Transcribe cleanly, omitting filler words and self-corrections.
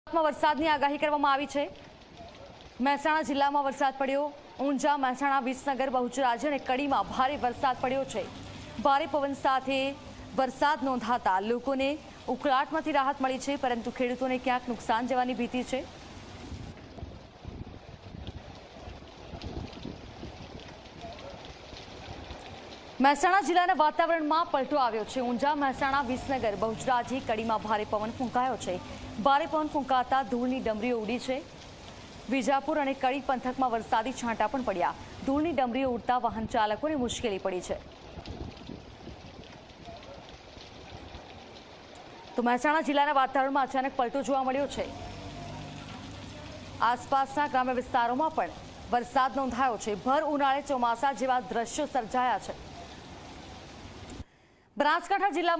વરસાદની આગાહી કરવામાં આવી છે। મહેસાણા જિલ્લામાં વરસાદ પડ્યો। ઊંઝા, મહેસાણા, વિસનગર, બહુચરાજી અને કડીમાં ભારે વરસાદ પડ્યો છે। ભારે પવન સાથે વરસાદ નોંધાતા લોકોને ઉકળાટમાંથી રાહત મળી છે, પરંતુ ખેડૂતોને ક્યાંક નુકસાન જવાની ભીતિ છે। મહેસાણા જિલ્લાના વાતાવરણમાં પલટો આવ્યો છે। ઊંઝા, મહેસાણા, વિસનગર, બહુચરાજી, કડીમાં ભારે પવન ફૂંકાયો છે। ભારે પવન ફૂંકાતા ધૂળની ડમરીઓ ઉડી છે। વિજાપુર અને કડી પંથકમાં વરસાદી છાંટા પણ પડ્યા। ધૂળની ડમરીઓ ઉડતા વાહન ચાલકોને મુશ્કેલી પડી છે। તો મહેસાણા જિલ્લાના વાતાવરણમાં અચાનક પલટો જોવા મળ્યો છે। આસપાસના ગ્રામ્ય વિસ્તારોમાં પણ વરસાદ નોંધાયો છે। ભર ઉનાળે ચોમાસા જેવા દ્રશ્યો સર્જાયા છે। બનાસકાંઠા જિલ્લામાં